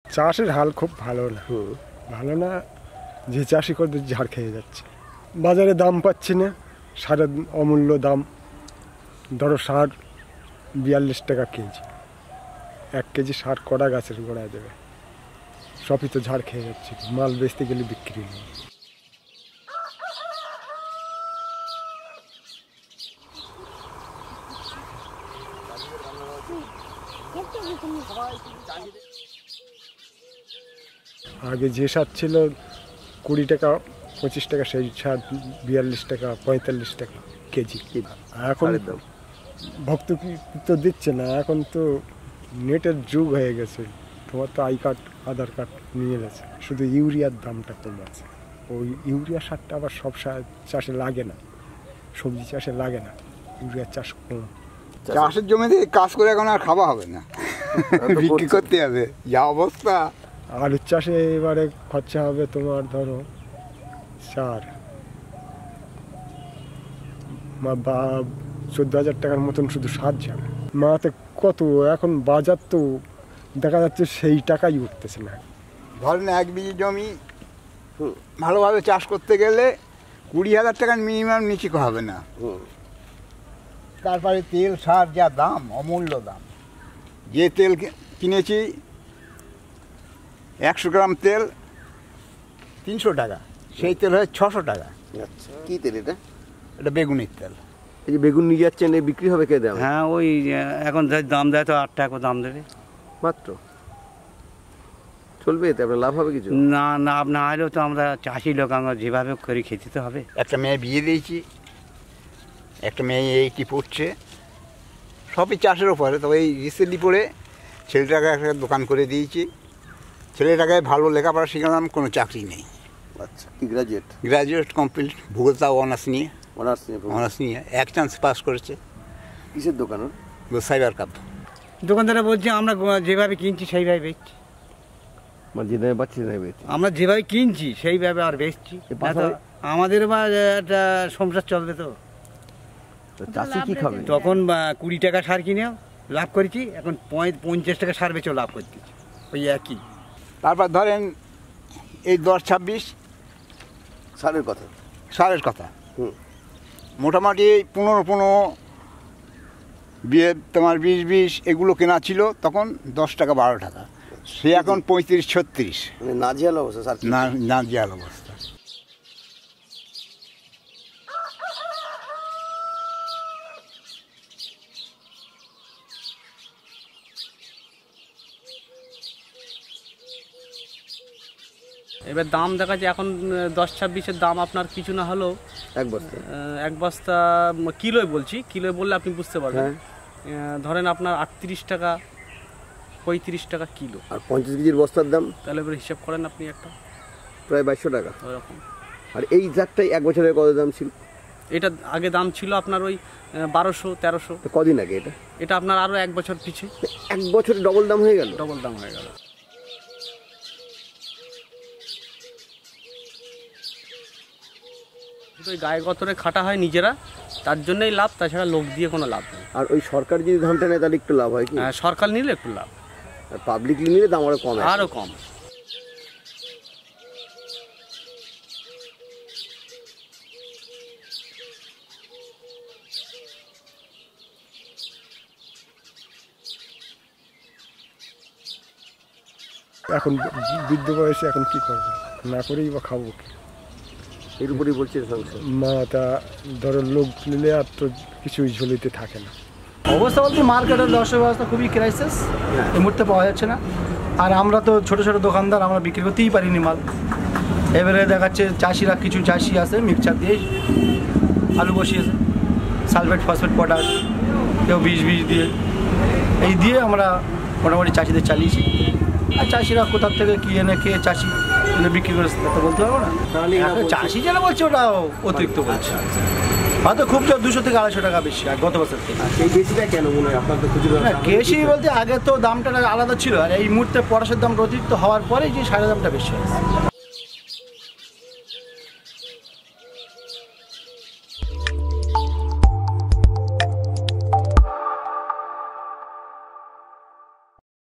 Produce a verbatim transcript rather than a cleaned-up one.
চাষের হাল খুব ভালো না, ভালো না। যে চাষি করে ঝাড় খেয়ে যাচ্ছে, বাজারে দাম পাচ্ছি না, সারের অমূল্য দাম। ধরো সার বিয়াল্লিশ টাকা কেজি, এক কেজি সার কড়া গাছের গোড়ায় দেবে, সবই তো ঝাড় খেয়ে যাচ্ছে। মাল বেচতে গেলে বিক্রি নেই। আগে যে সার ছিল কুড়ি টাকা পঁচিশ টাকা, সেই সার বিয়াল্লিশ টাকা পঁয়তাল্লিশ টাকা কেজি। এখন ভক্ত তো দিচ্ছে না, এখন তো নেটের যুগ হয়ে গেছে। তোমার তো আই কার্ড আধার কার্ড নিয়ে গেছে, শুধু ইউরিয়ার দামটা কম আছে। ওই ইউরিয়া সারটা আবার সব চাষে লাগে না, সবজি চাষে লাগে না, ইউরিয়ার চাষ কম। চাষের জমিতে কাজ করে এখন আর খাওয়া হবে না, বিক্রি করতে হবে যা অবস্থা। আলুর চাষে এবারে খরচা হবে তোমার ধরো চার বা চোদ্দ হাজার টাকার মতন শুধু সার যাবে। মাতে কত এখন বাজার তো দেখা যাচ্ছে সেই টাকাই উঠতেছে না। ধরেন এক বিঘি জমি ভালোভাবে চাষ করতে গেলে কুড়ি হাজার টাকার মিনিমাম নিচে হবে না। তারপরে তেল সার যা দাম, অমূল্য দাম। যে তেল কিনেছি একশো গ্রাম তেল তিনশো টাকা, সেই তেল হয় ছশো টাকা। আচ্ছা, কী তেল এটা? এটা বেগুনের তেল। এই যে বেগুন নিয়ে যাচ্ছেন, এই বিক্রি হবে কে দেয়? হ্যাঁ, ওই এখন দাম দেয় তো আট টাকা দাম দেবে মাত্র। চলবে এতে? আপনার লাভ হবে কিছু? না, লাভ না হলেও তো আমরা চাষি লোক, আমরা যেভাবে করে খেতে তো হবে। একটা মেয়ে বিয়ে দিয়েছি, একটা মেয়ে এইটি পড়ছে, সবই চাষের ওপরে। তবে এই রিসেন্টলি পড়ে ছেলেটাকে একটা দোকান করে দিয়েছি। ছেলেটাকে ভালো লেখাপড়া শেখালাম, কোনো চাকরি নেই। আচ্ছা, কি গ্রাজুয়েট? গ্র্যাজুয়েট কমপ্লিট, ভূগোলটাও অনার্স নিয়ে অনার্স নিয়ে অনার্স নিয়ে এক চান্স পাস করেছে। কিসের দোকান? Cyber cup. দোকানদারা বলছে আমরা যেভাবে কিনছি সেইভাবে বেচছি, মানে যে দামে পাচ্ছি দামে বেচছি। আমরা যেভাবে কিনছি সেইভাবে আর বেচছি। আমাদের বা একটা সংসার চলবে তো। চাষি কি খাবে? তখন কুড়ি টাকা সার কিনেও লাভ করেছি, এখন পঞ্চাশ টাকা সার বেচেও লাভ করতেছি, ওই একই। তারপর ধরেন এই দশ ছাব্বিশ সারের কথা, সারের কথা মোটামুটি পনেরো পনেরো বিয়ে তোমার বিশ বিশ এগুলো কেনা ছিল তখন দশ টাকা বারো টাকা, সে এখন পঁয়ত্রিশ ছত্রিশ। মানে নাজেহাল অবস্থা স্যার, না নাজেহাল অবস্থা। এবার দাম দেখা যায় এখন দশ ছাব্বিশের দাম আপনার কিছু না হলেও এক বস্তা এক বস্তা কিলোয় বলছি, কিলোয় বললে আপনি বুঝতে পারবেন। ধরেন আপনার আটত্রিশ টাকা পঁয়ত্রিশ টাকা কিলো। আর পঞ্চাশ কেজির বস্তার দাম তাহলে এবার হিসাব করেন আপনি, একটা প্রায় বাইশশো টাকা ওরকম। আর এই জাতটাই এক বছরের কত দাম ছিল? এটা আগে দাম ছিল আপনার ওই বারোশো তেরোশো। কদিন আগে এটা? এটা আপনার আরও এক বছর পিছে। এক বছরে ডবল দাম হয়ে গেল? ডবল দাম হয়ে গেল। ওই গায়ে গতরে খাটা হয় নিজেরা, তার জন্যই লাভ, তাছাড়া লোক দিয়ে কোনো লাভ নেই। আর ওই সরকার যদি ধানটা নেয় তাহলে একটু লাভ হয় কি? হ্যাঁ, সরকার নিলে একটু লাভ, আর পাবলিকলি নিলে দাম আরও কম, আরও কম। এখন বৃদ্ধ বয়সে এখন কি করবো, না করেই বা খাবো কি? এর উপরেই বলছে সংসার। মা তা ধরো লোক নিলে আর তো কিছুই ঝুলিতে থাকে না। অবস্থা বলতে মার্কেটের দর্শক ব্যবস্থা খুবই ক্রাইসিস, এই মুহূর্তে পাওয়া যাচ্ছে না। আর আমরা তো ছোটো ছোটো দোকানদার, আমরা বিক্রি করতেই পারিনি মাল। এবারে দেখাচ্ছে চাষিরা, কিছু চাষি আছে মিক্সচার দিয়ে আলু বসিয়েছে, সালফেট ফসফেট পটাশ, কেউ বিষ বিষ দিয়ে, এই দিয়ে আমরা মোটামুটি চাষিদের চালিয়েছি। আর চাষিরা কোথার থেকে কী এনে খেয়ে চাষি বিক্রি করেছে তা বলতে পারবো না। চাষি যেন বলছে ওটা অতিরিক্ত বলছে, হয়তো খুব জোর দুশো থেকে আড়াইশো টাকা বেশি আর গত বছর থেকে। সেই বেশিটা কেন মনে হয় আপনার? তো খুচরো বেশি বলতে আগে তো দামটা আলাদা ছিল, আর এই মুহূর্তে পটাশের দাম অতিরিক্ত হওয়ার পরে যে সারের দামটা বেশি হয়।